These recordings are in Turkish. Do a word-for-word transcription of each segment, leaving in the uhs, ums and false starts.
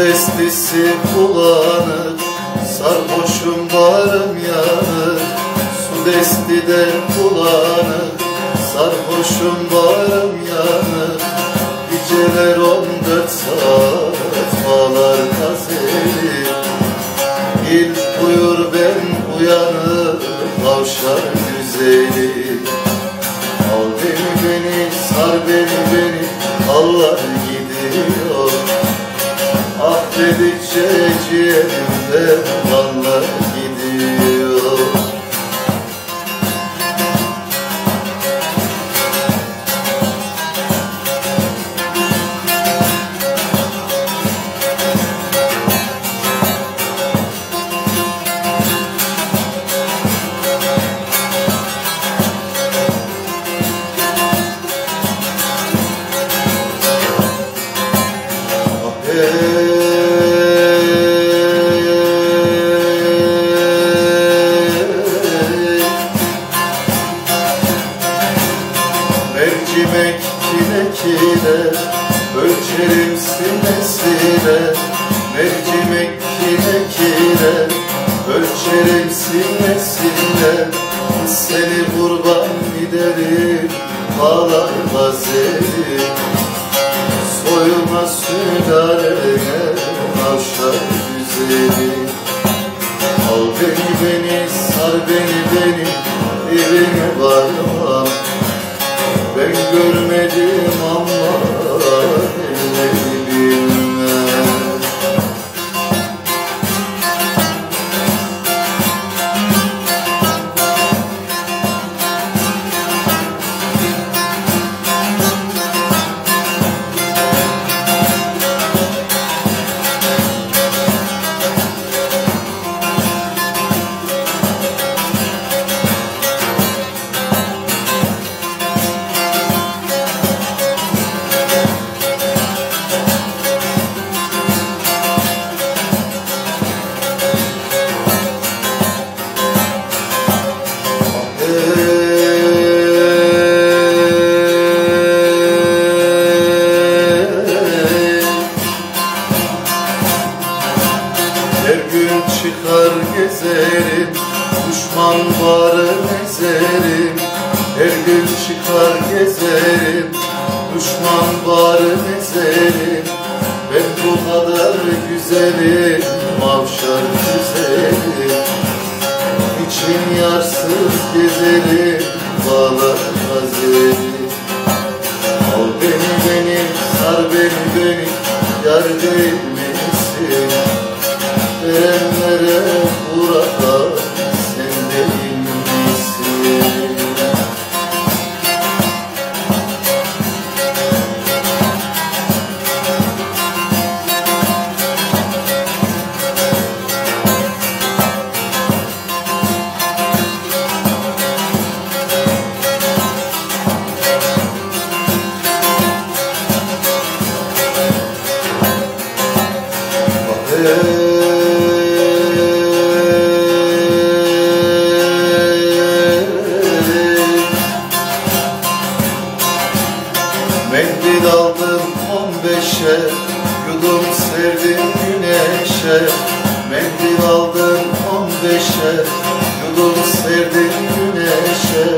destisi bulanık, sarhoşum bağrım yanık. Su destide bulanık, sarhoşum bağrım yanık. Geceler on dört saat bağlar tazeli. İl uyur ben uyanık, kavşar güzeli. Al beni beni, sar beni beni, Allah gidiyor. Ah dedikçe ciğerimden kanlar gidiyor. Mercimek kinekine, ölçerim sinesine. Mercimek kinekine, ölçerim sinesine. Seni kurban giderim, ağlar gazeli. Soyuma sülalene, kavşar güzeli. Al beni beni, sar beni beni, evine varmam. Ben görmedim ama elleri bilmem. Her gün çıkar gezerim, düşman varı ezerim. Her gün çıkar gezerim, düşman varı ezerim. Ben bu kadar güzelim, mavşar güzelim. İçim yarsız gezerim, bağlar gazeli. Al beni beni, sar beni beni, yar değil misin? Verenlere burada sen değil misin? Hey. Mendil aldım on beşe, yudum serdim güneşe. Mendil aldım on beşe, yudum serdim güneşe.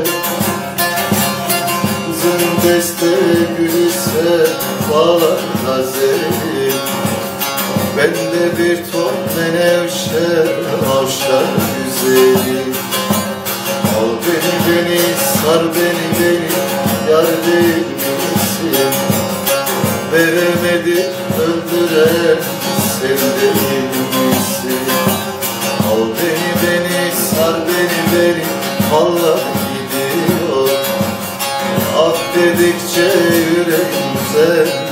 Kızın deste gül ise bağlar gazeli. Bende bir ton menevşe, avşar güzeli. Al beni beni, sar beni beni, yar değil misin? Veremedik öldüren sen değil misin? Al beni beni, sar beni beni, vallahi gidiyor. Ah dedikçe yüreğimden